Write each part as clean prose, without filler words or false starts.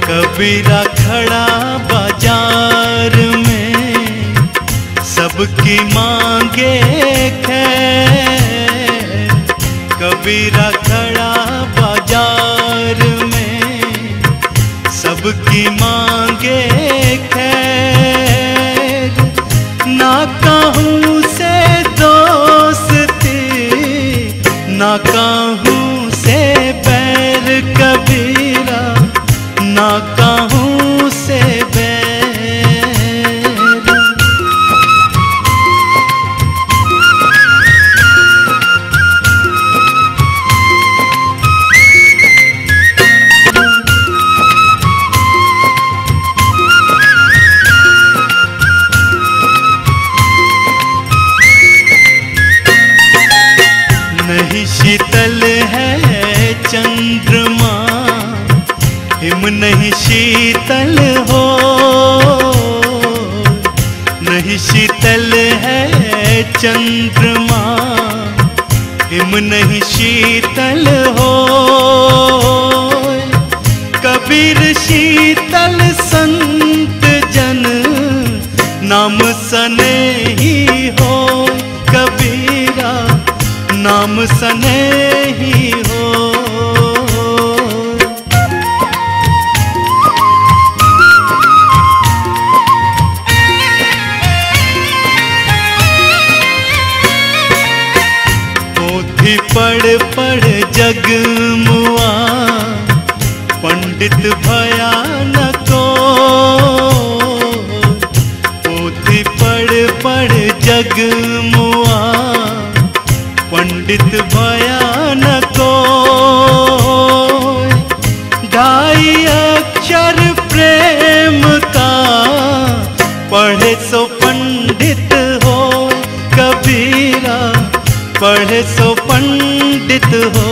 कबीरा खड़ा बाजार में, सबकी मांगे खैर। कबीरा खड़ा बाजार में, सबकी मांगे खैर। ना कहूँ से दोस्ती, ना कहूँ से बैर कबीरा, ना कहूँ से बैर। नहीं शीतल है चंद्रमा, हिम नहीं शीतल हो। नहीं शीतल है चंद्रमा, हिम नहीं शीतल हो। कबीर शीतल संत जन, नाम सने ही हो। कबीरा नाम सने ही हो। पोथी पढ़ पढ़ जग मुआ, पंडित भया न कोई। पोथी पढ़ पढ़ जग मुआ, पंडित भया न कोई। ढाई अक्षर प्रेम का, पढ़े सो पंडित हो। कबीरा पढ़े सो पंडित हो।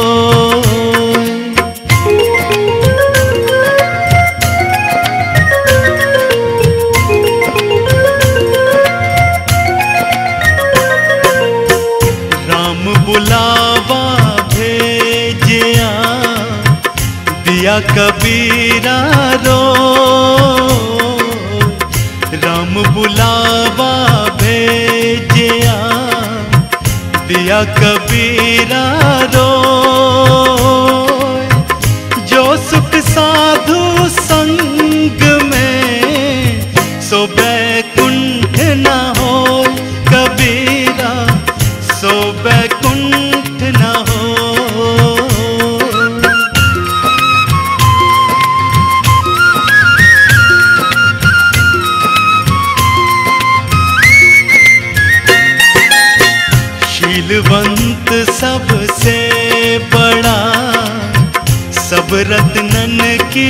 बुलावा भेजिया, दिया कबीरा रो। राम बुलावा भेजिया, दिया कबीरा रो। जो सुख साधु संग में, सो बैकुंठ न हो। कबीरा सो बैकुंठ न हो। शीलवंत सबसे बड़ा, सब रत्नन की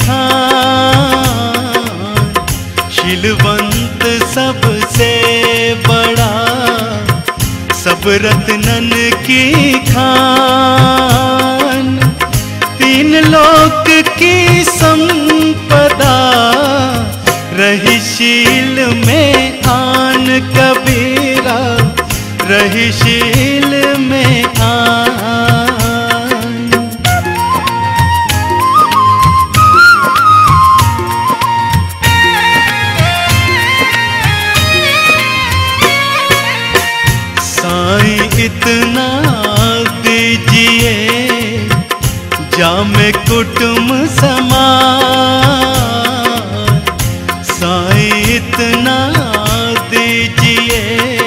खान। शीलवंत सबसे बड़ा, सब रत्नन की खान। तीन लोक की संपदा, रही शील में आन। कबीरा रही शील में आन। साईं इतना दीजिए, जामे कुटुम्ब समान। साईं इतना दीजिए,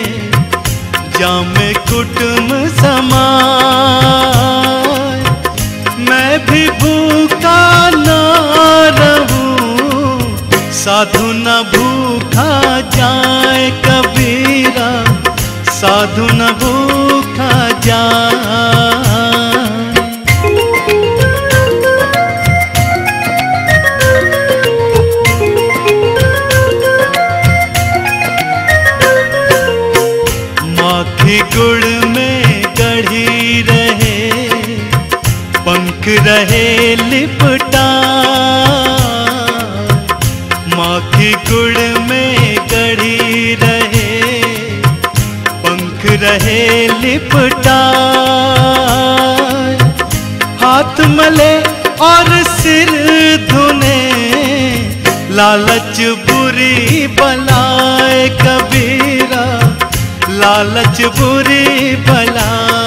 जामे कुटुम्ब समान। मैं भी भूखा ना रहूं, साधु न भूखा जाए। कबीरा साधु न भूखा जाए। माखी गुड़ में गढ़ी रहे, पंख रहे लिपटा। माखी गुड़ में गढ़ी रहे, पंख रहे लिपटा। सिर धुने, लालच बुरी बलाए कबीरा, लालच बुरी बला।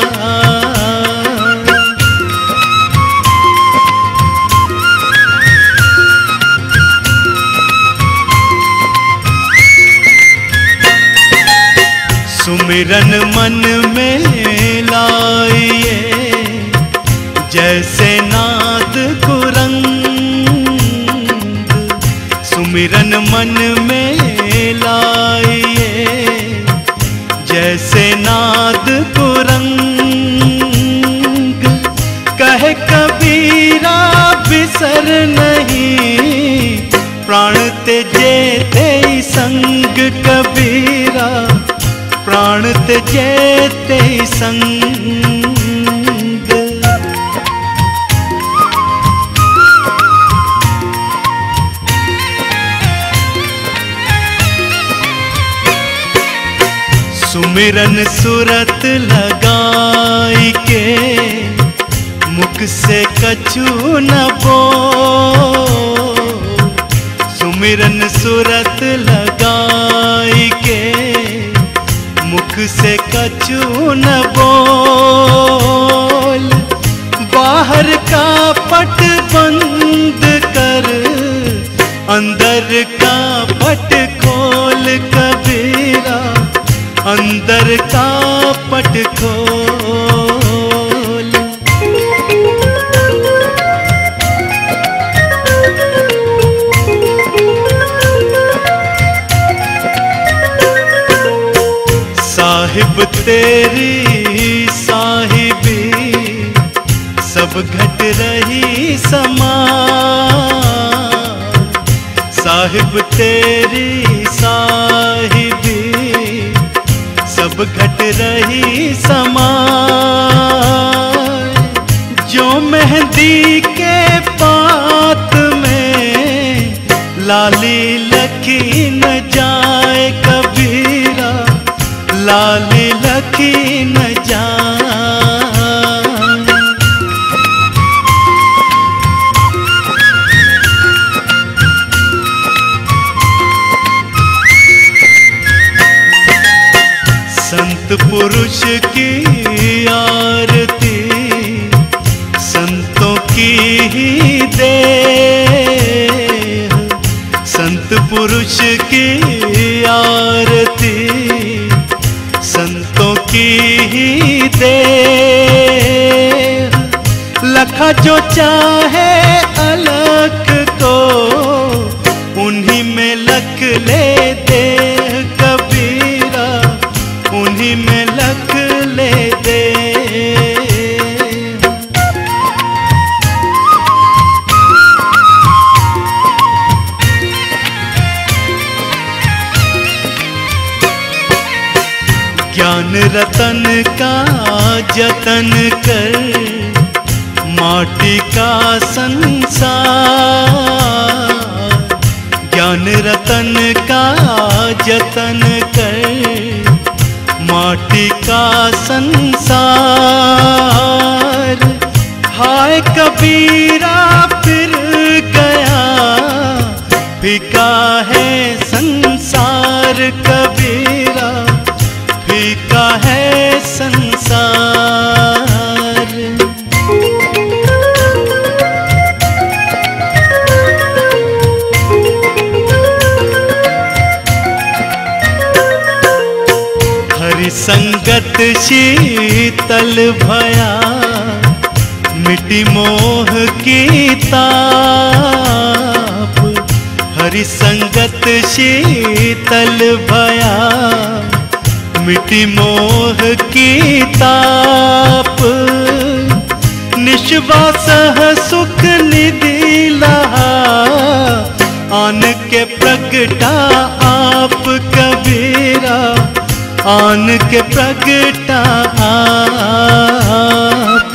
सुमिरन मन में लाइए, जैसे नाद कुरंग। सुमिरन मन में लाइए, जैसे नाद कुरंग। कहे कबीरा बिसर नहीं, प्राण तेजे ते संग कबीरा, प्राण तेजे ते संग। सुमिरन सुरत लगाई के, मुख से कछु न बोल। सुमिरन सुरत लगाई के, मुख से कछु न बोल। बाहर का पट बंद कर, अंदर का पट खोल कबीरा, अंदर का पट खोल। साहिब तेरी साहिबी, सब घट रही समान। साहिब तेरी साहिबी, सब घट रही समान। जो मेहंदी के पात में, लाली लखी न जाए कबीरा, लाली लखी न जाए। संत पुरुष की आरती, संतों की ही देह। संत पुरुष की आरती, संतों की ही देह। लखा जो चाहे अलख को, उन्हीं में लख ले दे कबीरा, उन्हीं में लख ले दे। ज्ञान रतन का जतन कर, माटी का संसार। ज्ञान रतन का जतन कर, माटी का संसार। हाय कबीरा फिर गया, फीका है संसार कबीरा, फीका है संसार। हरि संगत शीतल भया, मिटी मोह की ताप। हरि संगत शीतल भया, मिटी मोह की ताप। निश्वास सुख निधि लहा, आन के प्रगटा आप कबीरा, आन के प्रगटा आप।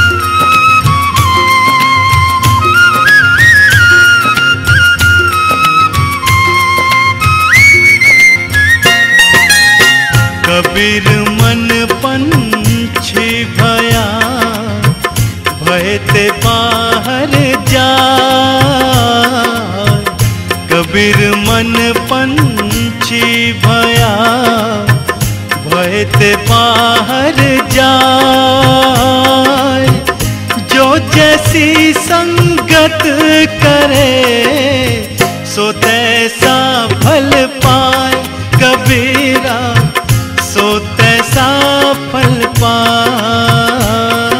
कबीर मन पंछी भया, भय ते बाहर जा। कबीर मन पंछी भया, भय ते बाहर जाए। जो जैसी संगत करे, सो तैसा फल पाए। कबीरा सो तैसा फल पाए।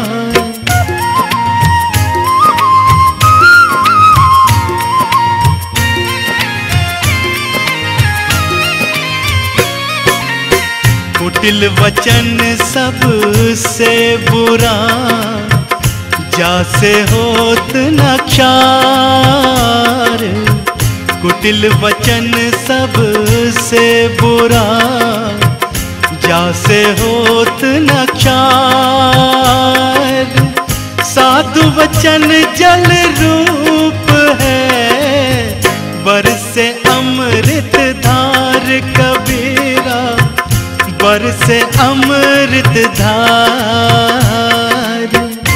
कुटिल वचन सबसे बुरा, जासे होत न क्षार। कुटिल वचन सबसे बुरा, जासे होत न क्षार। साधु वचन जल रूप है, बरसे अमृत धार। कबीरा बरसे अमृत धार।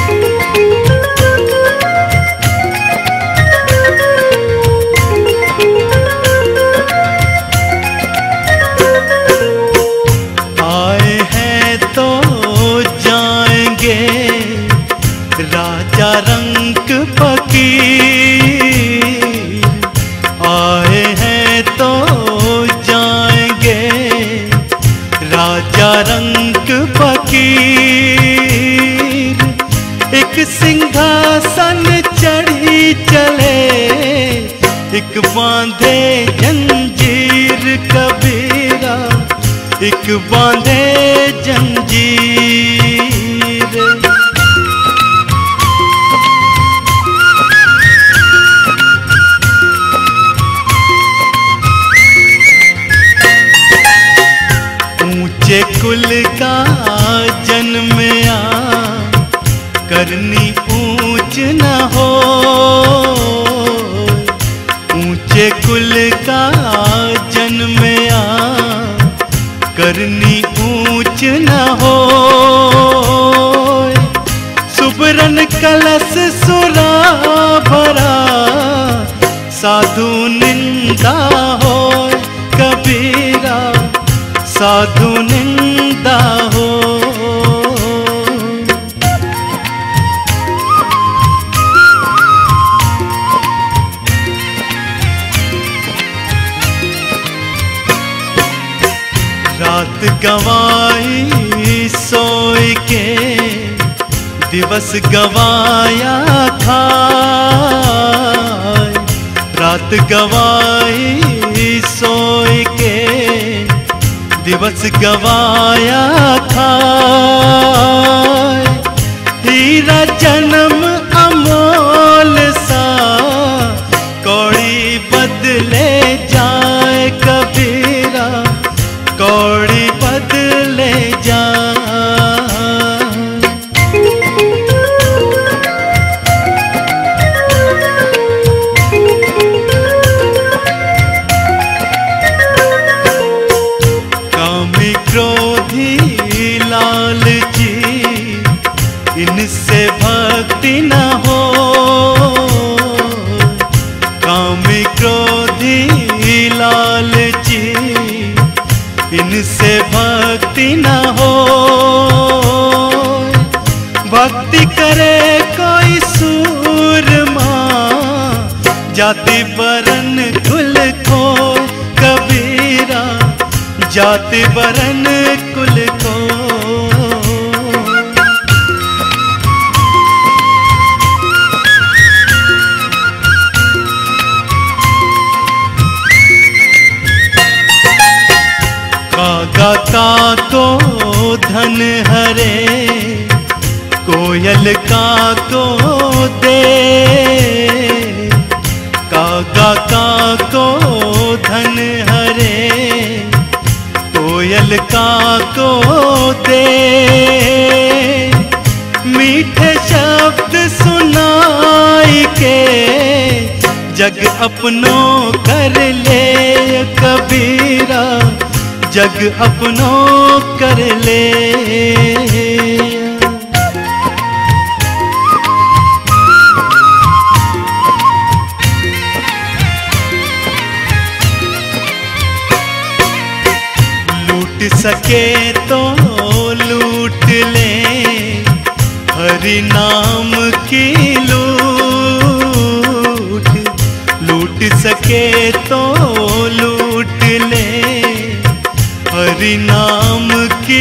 आए हैं तो जाएंगे, राजा रंक फकीर। आए हैं तो जाएंगे, राजा रंक फकीर। एक सिंहासन चढ़ी चले, एक बांधे जंजीर। कबीरा एक बांधे जंजीर। ऊंचे कुल का जन्मया, करनी ऊंच न हो। ऊंचे कुल का जन्मया, करनी ऊंच न हो। सुबरन कलश सुरा भरा, साधु निंदा हो। कबीरा साधु निंदा हो। रात गवाई सोई के, दिवस गवाया खाए। रात गवाई सोई के, दिवस गवाया खाए। हीरा जन्म अमोल सा, कौड़ी बदले जाए। कबीरा कौड़ी बदले जाए। कामी क्रोधी लालची, इनसे भक्ति न हो। कामी क्रोधी लालची, इनसे भक्ति न हो। भक्ति करे कोई सूरमा, जाति बरन कुल को। कबीरा जाति बरन कुल को। कागा को धन हरे, कोयल का को दे। कागा को धन हरे, कोयल का को दे। मीठे शब्द सुनाई के, जग अपनों कर ले। कबीरा जग अपनों कर ले। सके तो लूट ले हरि नाम की लूट, लूट सके तो लूट ले हरि नाम की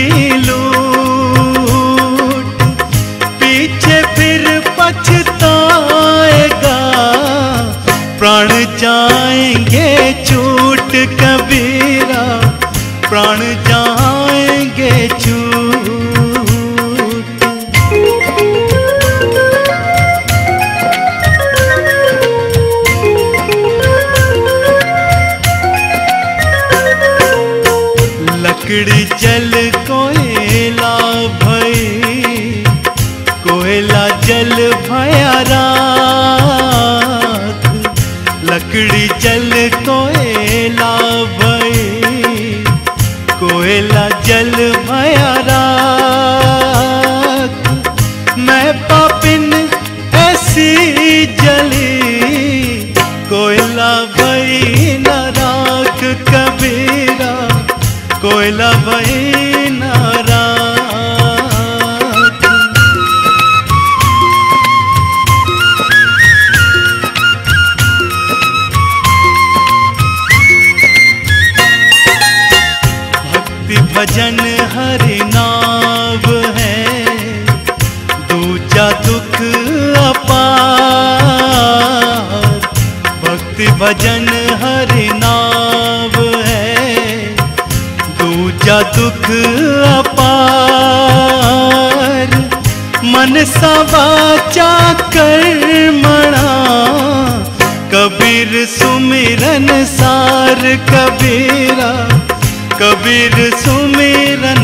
लूट। पीछे फिर पछताएगा प्राण जाएंगे छूट कबीरा, प्राण जाएंगे छूट। लकड़ी जल कोयला भई, कोयला जल भया राख। लकड़ी जल कोयला भई, कोयला जल भया राख। मैं पापिन ऐसी जली, कोयला भई न राख कबीरा, कोयला भई न राख। भक्ति भजन हरि नाम है, दूजा दुख अपार। भक्ति भजन हरि नाम है, दूजा दुख अपार। मन सा वाचा कर्मणा, कबीर सुमिरन सार कबीरा, कबीर सुमिरन